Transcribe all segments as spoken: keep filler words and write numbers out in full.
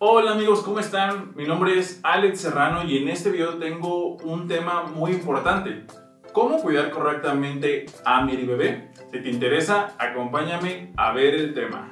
Hola amigos, ¿cómo están? Mi nombre es Alex Serrano y en este video tengo un tema muy importante. ¿Cómo cuidar correctamente a mi bebé? Si te interesa, acompáñame a ver el tema.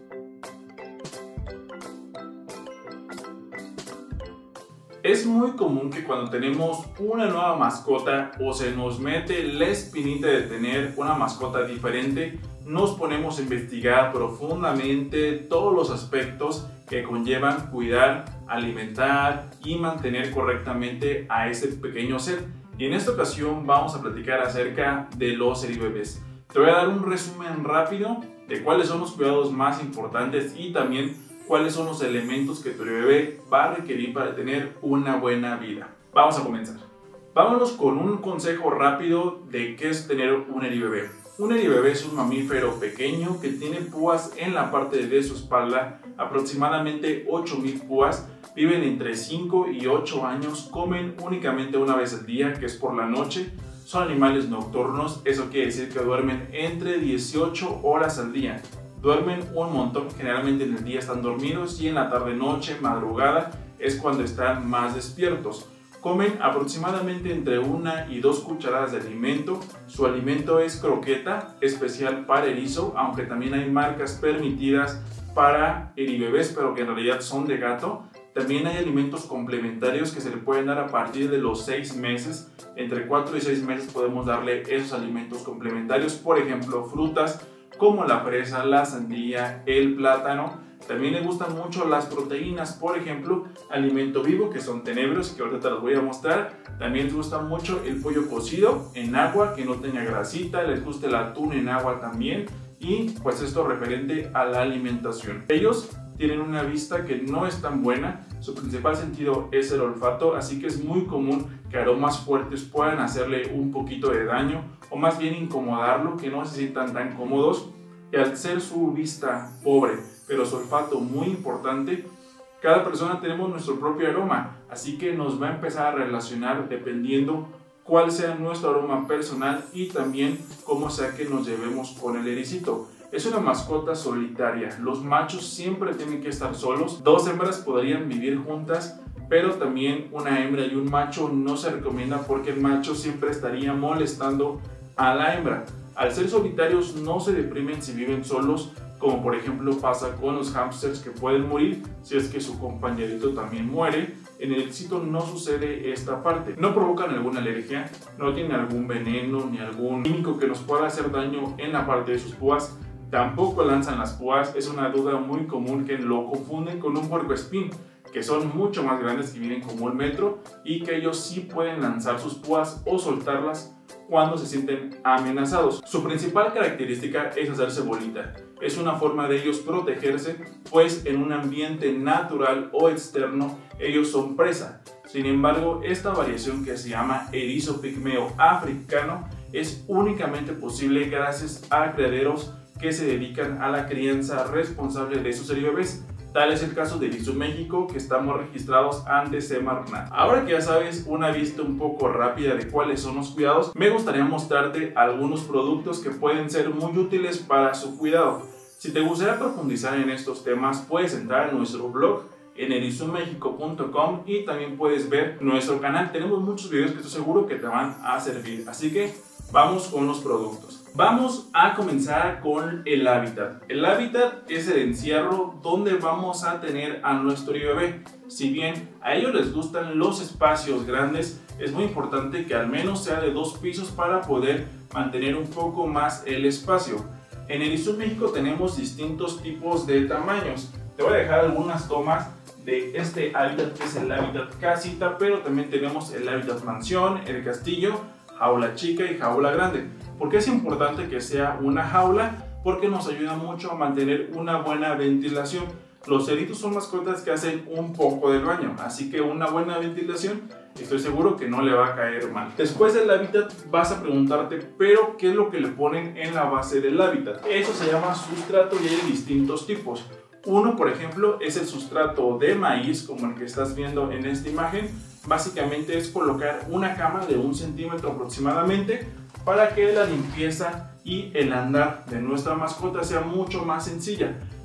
Es muy común que cuando tenemos una nueva mascota o se nos mete la espinita de tener una mascota diferente, nos ponemos a investigar profundamente todos los aspectos que conllevan cuidar, alimentar y mantener correctamente a ese pequeño ser. Y en esta ocasión vamos a platicar acerca de los eribebés. Te voy a dar un resumen rápido de cuáles son los cuidados más importantes y también cuáles son los elementos que tu bebé va a requerir para tener una buena vida. Vamos a comenzar. Vámonos con un consejo rápido de qué es tener un eribebé. Un eribebé es un mamífero pequeño que tiene púas en la parte de su espalda, aproximadamente ocho mil púas, viven entre cinco y ocho años, comen únicamente una vez al día, que es por la noche, son animales nocturnos, eso quiere decir que duermen entre dieciocho horas al día. Duermen un montón, generalmente en el día están dormidos y en la tarde, noche, madrugada es cuando están más despiertos. Comen aproximadamente entre una y dos cucharadas de alimento. Su alimento es croqueta, especial para erizo, aunque también hay marcas permitidas para eribebés, pero que en realidad son de gato. También hay alimentos complementarios que se le pueden dar a partir de los seis meses. Entre cuatro y seis meses podemos darle esos alimentos complementarios, por ejemplo, frutas como la fresa, la sandía, el plátano. También les gustan mucho las proteínas, por ejemplo, alimento vivo, que son tenebros, que ahorita te los voy a mostrar. También les gusta mucho el pollo cocido en agua, que no tenga grasita. Les gusta el atún en agua también. Y pues esto referente a la alimentación. Ellos tienen una vista que no es tan buena. Su principal sentido es el olfato, así que es muy común que aromas fuertes puedan hacerle un poquito de daño o más bien incomodarlo, que no se sientan tan cómodos. Y al ser su vista pobre, pero su olfato muy importante, cada persona tenemos nuestro propio aroma, así que nos va a empezar a relacionar dependiendo cuál sea nuestro aroma personal y también cómo sea que nos llevemos con el ericito. Es una mascota solitaria, los machos siempre tienen que estar solos, dos hembras podrían vivir juntas, pero también una hembra y un macho no se recomienda porque el macho siempre estaría molestando a la hembra. Al ser solitarios no se deprimen si viven solos, como por ejemplo pasa con los hámsters que pueden morir si es que su compañerito también muere. En el ericito no sucede esta parte. No provocan alguna alergia, no tienen algún veneno ni algún químico que nos pueda hacer daño en la parte de sus púas. Tampoco lanzan las púas, es una duda muy común que lo confunden con un puercoespín, que son mucho más grandes, que miden como un metro y que ellos sí pueden lanzar sus púas o soltarlas cuando se sienten amenazados. Su principal característica es hacerse bolita. Es una forma de ellos protegerse, pues en un ambiente natural o externo ellos son presa. Sin embargo, esta variación que se llama erizo pigmeo africano es únicamente posible gracias a criaderos que se dedican a la crianza responsable de sus eribebés. Tal es el caso de Erizo México, que estamos registrados ante Semarnat. Ahora que ya sabes una vista un poco rápida de cuáles son los cuidados, me gustaría mostrarte algunos productos que pueden ser muy útiles para su cuidado. Si te gustaría profundizar en estos temas, puedes entrar a nuestro blog en erizo méxico punto com y también puedes ver nuestro canal. Tenemos muchos videos que estoy seguro que te van a servir. Así que vamos con los productos. Vamos a comenzar con el hábitat. El hábitat es el encierro donde vamos a tener a nuestro bebé. Si bien a ellos les gustan los espacios grandes, es muy importante que al menos sea de dos pisos para poder mantener un poco más el espacio. En Erizo México tenemos distintos tipos de tamaños. Te voy a dejar algunas tomas de este hábitat que es el hábitat casita, pero también tenemos el hábitat mansión, el castillo, jaula chica y jaula grande. ¿Por qué es importante que sea una jaula? Porque nos ayuda mucho a mantener una buena ventilación. Los ceritos son mascotas que hacen un poco del baño, así que una buena ventilación estoy seguro que no le va a caer mal. Después del hábitat vas a preguntarte, pero ¿qué es lo que le ponen en la base del hábitat? Eso se llama sustrato y hay distintos tipos. Uno, por ejemplo, es el sustrato de maíz, como el que estás viendo en esta imagen. Básicamente es colocar una cama de un centímetro aproximadamente para que la limpieza y el andar de nuestra mascota sea mucho más sencilla.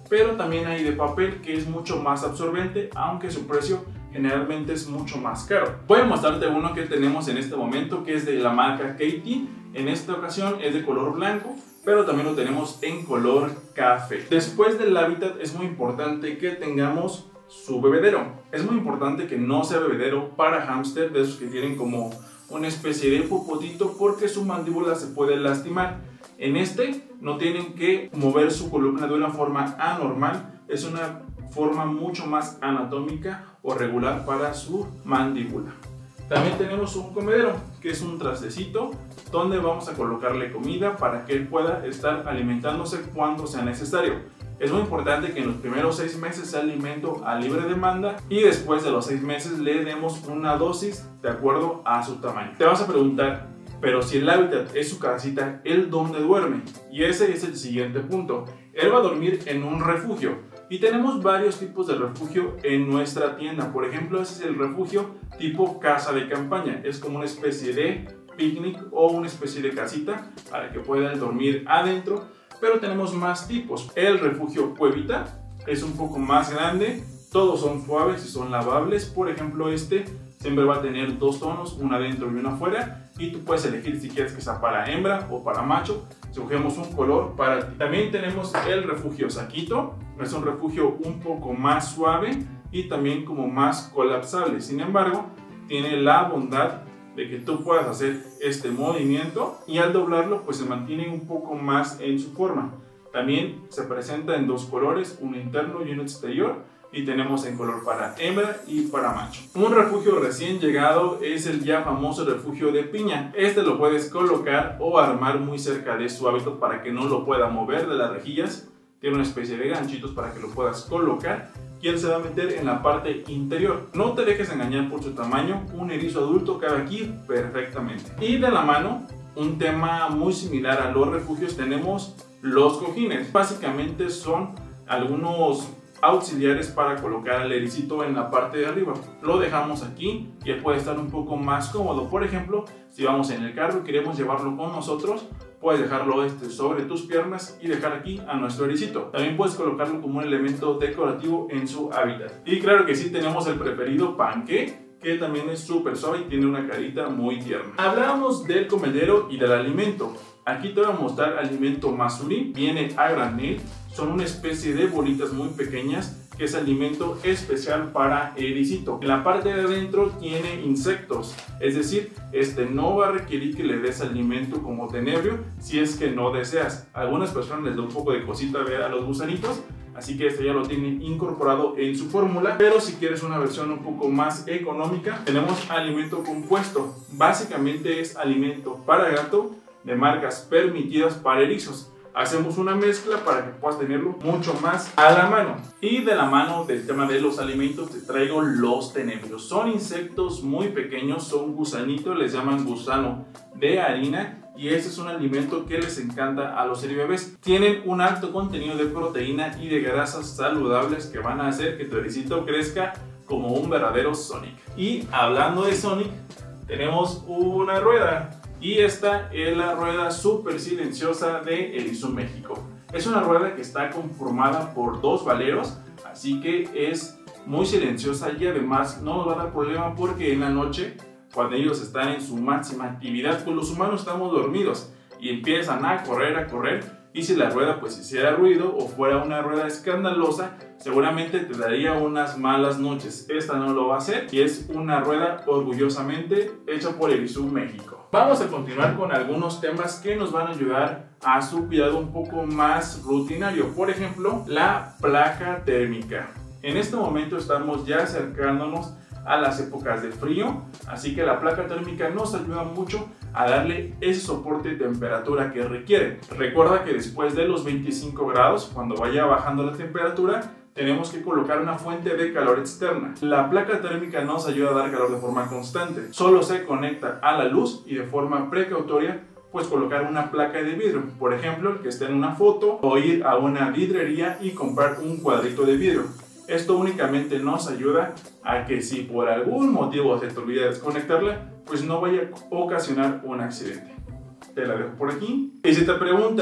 pero también hay de papel que es mucho más absorbente, aunque su precio generalmente es mucho más caro. Voy a mostrarte uno que tenemos en este momento, que es de la marca Katie. En esta ocasión es de color blanco, pero también lo tenemos en color café. Después del hábitat es muy importante que tengamos su bebedero. Es muy importante que no sea bebedero para hámster, de esos que tienen como una especie de popotito, porque su mandíbula se puede lastimar. En este no tienen que mover su columna de una forma anormal, es una forma mucho más anatómica o regular para su mandíbula. También tenemos un comedero, que es un trastecito donde vamos a colocarle comida para que él pueda estar alimentándose cuando sea necesario. Es muy importante que en los primeros seis meses sea alimento a libre demanda y después de los seis meses le demos una dosis de acuerdo a su tamaño. Te vas a preguntar, pero si el hábitat es su casita, ¿él dónde duerme? Y ese es el siguiente punto. Él va a dormir en un refugio. Y tenemos varios tipos de refugio en nuestra tienda. Por ejemplo, ese es el refugio tipo casa de campaña. Es como una especie de picnic o una especie de casita para que puedan dormir adentro. Pero tenemos más tipos. El refugio cuevita es un poco más grande. Todos son suaves y son lavables. Por ejemplo, este siempre va a tener dos tonos, una adentro y una afuera. Y tú puedes elegir si quieres que sea para hembra o para macho. Escogemos un color para ti. También tenemos el refugio saquito. Es un refugio un poco más suave y también como más colapsable. Sin embargo, tiene la bondad de que tú puedas hacer este movimiento y al doblarlo pues se mantiene un poco más en su forma. También se presenta en dos colores, uno interno y uno exterior, y tenemos en color para hembra y para macho. Un refugio recién llegado es el ya famoso refugio de piña. Este lo puedes colocar o armar muy cerca de su hábitat para que no lo pueda mover de las rejillas. Tiene una especie de ganchitos para que lo puedas colocar y él se va a meter en la parte interior. No te dejes engañar por su tamaño, un erizo adulto cabe aquí perfectamente. Y de la mano, un tema muy similar a los refugios, tenemos los cojines. Básicamente son algunos auxiliares para colocar al ericito en la parte de arriba. Lo dejamos aquí y él puede estar un poco más cómodo. Por ejemplo, si vamos en el carro y queremos llevarlo con nosotros, puedes dejarlo este sobre tus piernas y dejar aquí a nuestro ericito. También puedes colocarlo como un elemento decorativo en su hábitat. Y claro que sí, tenemos el preferido Panque, que también es súper suave y tiene una carita muy tierna. Hablábamos del comedero y del alimento. Aquí te voy a mostrar alimento Masuri. Viene a granel. Son una especie de bolitas muy pequeñas que es alimento especial para ericito. En la parte de adentro tiene insectos, es decir, este no va a requerir que le des alimento como tenebrio si es que no deseas. A algunas personas les da un poco de cosita ver a los gusanitos, así que este ya lo tienen incorporado en su fórmula. Pero si quieres una versión un poco más económica, tenemos alimento compuesto. Básicamente es alimento para gato de marcas permitidas para erizos. Hacemos una mezcla para que puedas tenerlo mucho más a la mano. Y de la mano del tema de los alimentos te traigo los tenebrios. Son insectos muy pequeños, son gusanitos, les llaman gusano de harina. Y este es un alimento que les encanta a los eribebés. Tienen un alto contenido de proteína y de grasas saludables que van a hacer que tu ericito crezca como un verdadero Sonic. Y hablando de Sonic, tenemos una rueda. Y esta es la rueda súper silenciosa de Erizo México. Es una rueda que está conformada por dos valeros, así que es muy silenciosa y además no nos va a dar problema porque en la noche, cuando ellos están en su máxima actividad, pues los humanos estamos dormidos y empiezan a correr, a correr. Y si la rueda pues hiciera ruido o fuera una rueda escandalosa, seguramente te daría unas malas noches. Esta no lo va a hacer y es una rueda orgullosamente hecha por Erizo México. Vamos a continuar con algunos temas que nos van a ayudar a su cuidado un poco más rutinario. Por ejemplo, la placa térmica. En este momento estamos ya acercándonos a las épocas de frío, así que la placa térmica nos ayuda mucho a darle ese soporte de temperatura que requiere. Recuerda que después de los veinticinco grados, cuando vaya bajando la temperatura, tenemos que colocar una fuente de calor externa. La placa térmica nos ayuda a dar calor de forma constante. Solo se conecta a la luz y de forma precautoria pues colocar una placa de vidrio. Por ejemplo, que esté en una foto o ir a una vidrería y comprar un cuadrito de vidrio. Esto únicamente nos ayuda a que si por algún motivo se te olvida desconectarla, pues no vaya a ocasionar un accidente. Te la dejo por aquí. Y si te preguntas,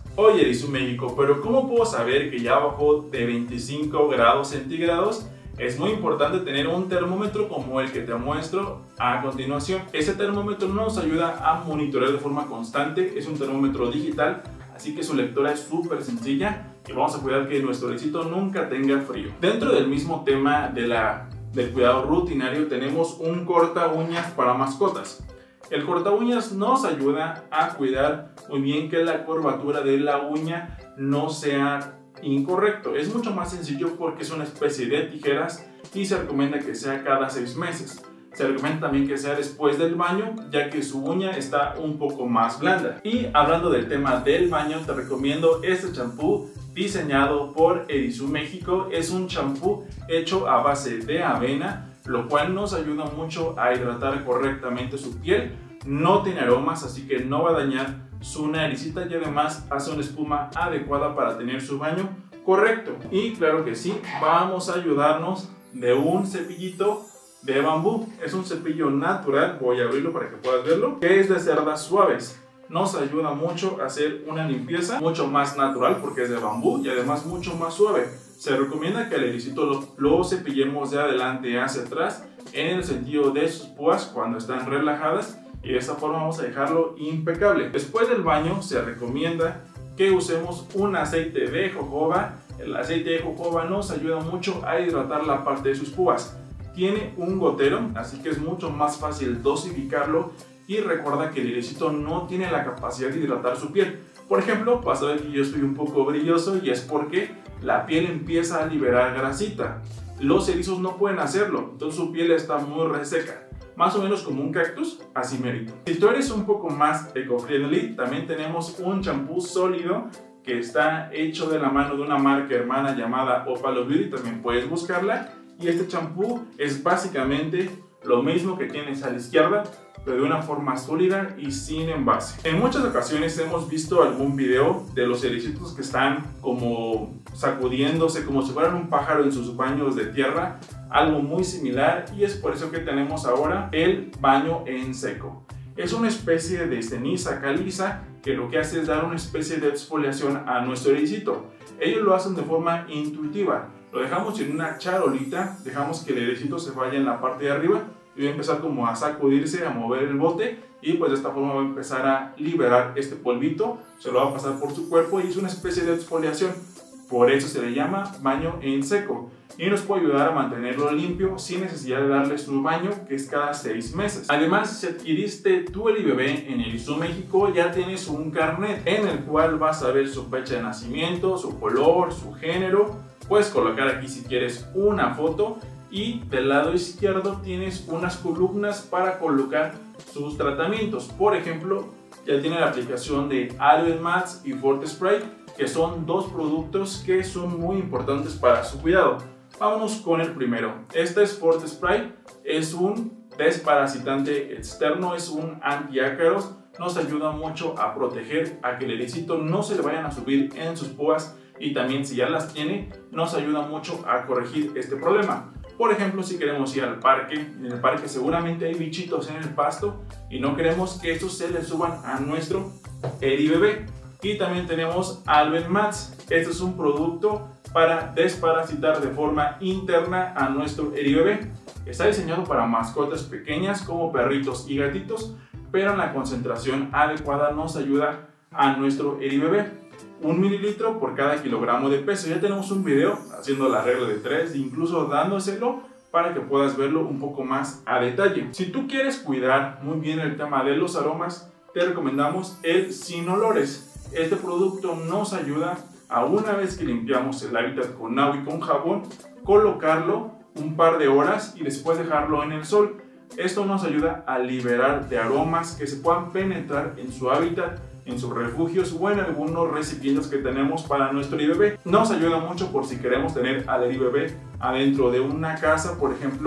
Oye, Erisu México, pero ¿cómo puedo saber que ya bajó de veinticinco grados centígrados? Es muy importante tener un termómetro como el que te muestro a continuación. Este termómetro nos ayuda a monitorear de forma constante, es un termómetro digital, así que su lectura es súper sencilla y vamos a cuidar que nuestro lechoncito nunca tenga frío. Dentro del mismo tema de la, del cuidado rutinario tenemos un corta uñas para mascotas. El corta uñas nos ayuda a cuidar muy bien que la curvatura de la uña no sea incorrecto. Es mucho más sencillo porque es una especie de tijeras y se recomienda que sea cada seis meses. Se recomienda también que sea después del baño, ya que su uña está un poco más blanda. Y hablando del tema del baño, te recomiendo este champú diseñado por Erisu México. Es un champú hecho a base de avena, lo cual nos ayuda mucho a hidratar correctamente su piel. No tiene aromas, así que no va a dañar su naricita y además hace una espuma adecuada para tener su baño correcto. Y claro que sí, vamos a ayudarnos de un cepillito de bambú. Es un cepillo natural, voy a abrirlo para que puedas verlo, que es de cerdas suaves. Nos ayuda mucho a hacer una limpieza mucho más natural porque es de bambú y además mucho más suave. Se recomienda que al ericito lo, lo cepillemos de adelante hacia atrás en el sentido de sus púas cuando están relajadas, y de esta forma vamos a dejarlo impecable. Después del baño se recomienda que usemos un aceite de jojoba. El aceite de jojoba nos ayuda mucho a hidratar la parte de sus púas. Tiene un gotero, así que es mucho más fácil dosificarlo, y recuerda que el ericito no tiene la capacidad de hidratar su piel. Por ejemplo, vas a ver que yo estoy un poco brilloso y es porque la piel empieza a liberar grasita. Los erizos no pueden hacerlo, entonces su piel está muy reseca. Más o menos como un cactus, así merito. Si tú eres un poco más eco-friendly, también tenemos un champú sólido que está hecho de la mano de una marca hermana llamada Opalo Beauty, también puedes buscarla. Y este champú es básicamente lo mismo que tienes a la izquierda, pero de una forma sólida y sin envase. En muchas ocasiones hemos visto algún video de los ericitos que están como sacudiéndose como si fueran un pájaro en sus baños de tierra, algo muy similar, y es por eso que tenemos ahora el baño en seco. Es una especie de ceniza caliza que lo que hace es dar una especie de exfoliación a nuestro ericito. Ellos lo hacen de forma intuitiva. Lo dejamos en una charolita, dejamos que el ericito se vaya en la parte de arriba y va a empezar como a sacudirse, a mover el bote, y pues de esta forma va a empezar a liberar este polvito, se lo va a pasar por su cuerpo y es una especie de exfoliación. Por eso se le llama baño en seco y nos puede ayudar a mantenerlo limpio sin necesidad de darle su baño, que es cada seis meses. Además, si adquiriste tu Eribebé en Erisu México, ya tienes un carnet en el cual vas a ver su fecha de nacimiento, su color, su género. Puedes colocar aquí si quieres una foto, y del lado izquierdo tienes unas columnas para colocar sus tratamientos. Por ejemplo, ya tiene la aplicación de Aloe Mats y Forte Spray, que son dos productos que son muy importantes para su cuidado. Vámonos con el primero. Este es Forte Spray, es un desparasitante externo, es un antiácaros, nos ayuda mucho a proteger a que el ericito no se le vayan a subir en sus púas, y también si ya las tiene nos ayuda mucho a corregir este problema. Por ejemplo, si queremos ir al parque, en el parque seguramente hay bichitos en el pasto y no queremos que estos se les suban a nuestro Eribebé. Y también tenemos Aloe Mats. Este es un producto para desparasitar de forma interna a nuestro Eribebé. Está diseñado para mascotas pequeñas como perritos y gatitos, pero en la concentración adecuada nos ayuda a nuestro Eribebé. Un mililitro por cada kilogramo de peso. Ya tenemos un video haciendo la regla de tres, incluso dándoselo para que puedas verlo un poco más a detalle. Si tú quieres cuidar muy bien el tema de los aromas, te recomendamos el Sin Olores. Este producto nos ayuda a, una vez que limpiamos el hábitat con agua y con jabón, colocarlo un par de horas y después dejarlo en el sol. Esto nos ayuda a liberar de aromas que se puedan penetrar en su hábitat, en sus refugios o en algunos recipientes que tenemos para nuestro Eribebé. Nos ayuda mucho por si queremos tener al Eribebé adentro de una casa, por ejemplo,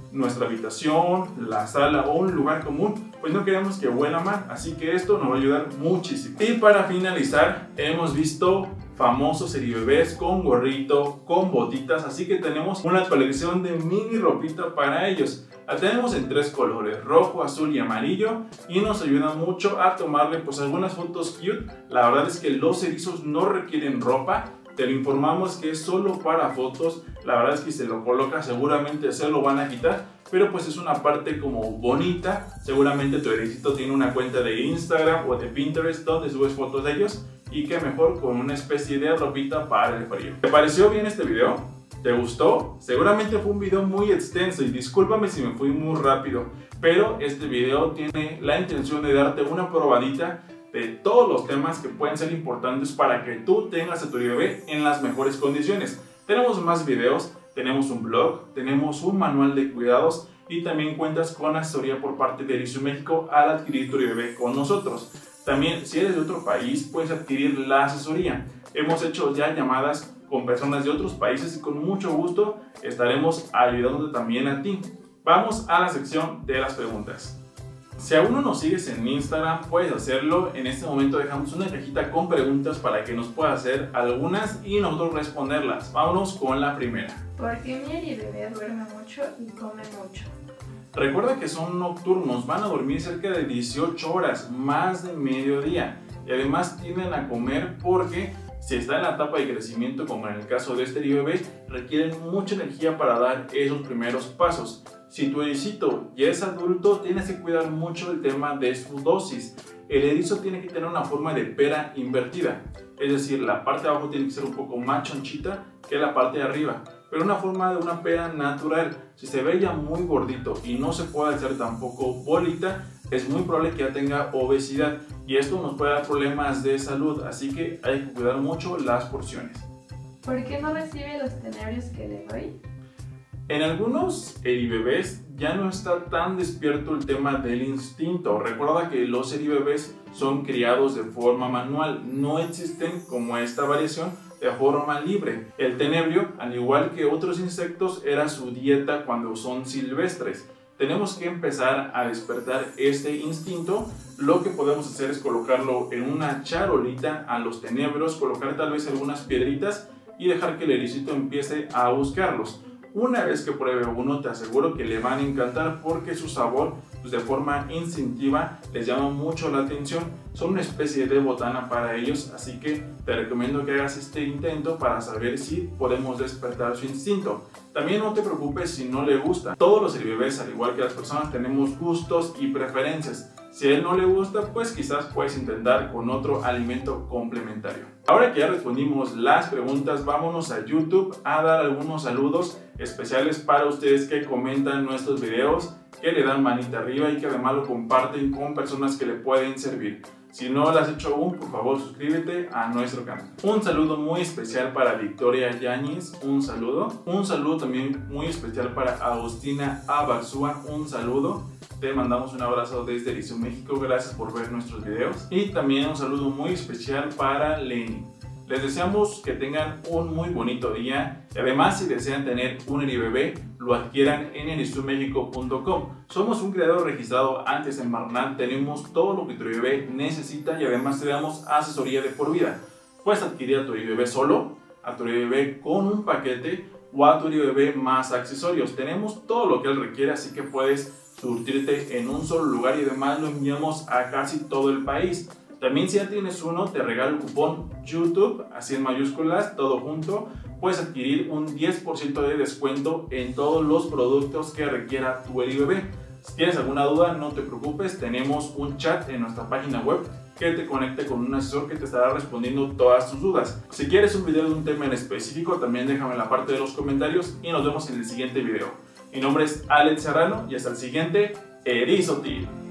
nuestra habitación, la sala o un lugar común, pues no queremos que huela mal, así que esto nos va a ayudar muchísimo. Y para finalizar, hemos visto famosos eribebés con gorrito, con botitas, así que tenemos una colección de mini ropita para ellos. La tenemos en tres colores, rojo, azul y amarillo, y nos ayuda mucho a tomarle pues algunas fotos cute. La verdad es que los erizos no requieren ropa, te lo informamos que es solo para fotos. La verdad es que si se lo coloca seguramente se lo van a quitar, pero pues es una parte como bonita. Seguramente tu ericito tiene una cuenta de Instagram o de Pinterest donde subes fotos de ellos, y que mejor con una especie de ropita para el frío. ¿Te pareció bien este video? ¿Te gustó? Seguramente fue un video muy extenso y discúlpame si me fui muy rápido, pero este video tiene la intención de darte una probadita de todos los temas que pueden ser importantes para que tú tengas a tu bebé en las mejores condiciones. Tenemos más videos, tenemos un blog, tenemos un manual de cuidados y también cuentas con asesoría por parte de Erizo México al adquirir tu bebé con nosotros. También, si eres de otro país, puedes adquirir la asesoría. Hemos hecho ya llamadas con personas de otros países y con mucho gusto estaremos ayudándote también a ti. Vamos a la sección de las preguntas. Si aún no nos sigues en Instagram, puedes hacerlo. En este momento dejamos una cajita con preguntas para que nos puedas hacer algunas y nosotros responderlas. Vámonos con la primera. ¿Por qué mi eribebé duerme mucho y come mucho? Recuerda que son nocturnos, van a dormir cerca de dieciocho horas, más de mediodía, y además tienden a comer porque si está en la etapa de crecimiento, como en el caso de este eribebé, requieren mucha energía para dar esos primeros pasos. Si tu ericito ya es adulto, tienes que cuidar mucho el tema de su dosis. El erizo tiene que tener una forma de pera invertida, es decir, la parte de abajo tiene que ser un poco más chonchita que la parte de arriba, pero una forma de una pera natural. Si se ve ya muy gordito y no se puede hacer tampoco bolita, es muy probable que ya tenga obesidad y esto nos puede dar problemas de salud, así que hay que cuidar mucho las porciones. ¿Por qué no recibe los tenebrios que le doy? En algunos eribebés ya no está tan despierto el tema del instinto. Recuerda que los eribebés son criados de forma manual, no existen como esta variación de forma libre. El tenebrio, al igual que otros insectos, era su dieta cuando son silvestres. Tenemos que empezar a despertar este instinto. Lo que podemos hacer es colocarlo en una charolita a los tenebrios, colocar tal vez algunas piedritas y dejar que el ericito empiece a buscarlos. Una vez que pruebe uno, te aseguro que le van a encantar porque su sabor, pues de forma instintiva, les llama mucho la atención. Son una especie de botana para ellos, así que te recomiendo que hagas este intento para saber si podemos despertar su instinto. También no te preocupes si no le gusta. Todos los eribebés, al igual que las personas, tenemos gustos y preferencias. Si a él no le gusta, pues quizás puedes intentar con otro alimento complementario. Ahora que ya respondimos las preguntas, vámonos a YouTube a dar algunos saludos especiales para ustedes que comentan nuestros videos, que le dan manita arriba y que además lo comparten con personas que le pueden servir. Si no lo has hecho aún, por favor suscríbete a nuestro canal. Un saludo muy especial para Victoria Yáñez, un saludo. Un saludo también muy especial para Agustina Abarzúa, un saludo. Te mandamos un abrazo desde Erizo México, gracias por ver nuestros videos. Y también un saludo muy especial para Lenny. Les deseamos que tengan un muy bonito día y además si desean tener un eribebé, lo adquieran en erizo méxico punto com. Somos un criadero registrado antes en Marnat, tenemos todo lo que tu eribebé necesita y además te damos asesoría de por vida. Puedes adquirir a tu eribebé solo, a tu eribebé con un paquete o a tu eribebé más accesorios. Tenemos todo lo que él requiere, así que puedes surtirte en un solo lugar y además lo enviamos a casi todo el país. También si ya tienes uno, te regalo el cupón YouTube, así en mayúsculas, todo junto. Puedes adquirir un diez por ciento de descuento en todos los productos que requiera tu eribebé. Si tienes alguna duda, no te preocupes, tenemos un chat en nuestra página web que te conecte con un asesor que te estará respondiendo todas tus dudas. Si quieres un video de un tema en específico, también déjame en la parte de los comentarios y nos vemos en el siguiente video. Mi nombre es Alex Serrano y hasta el siguiente Erizo Tip.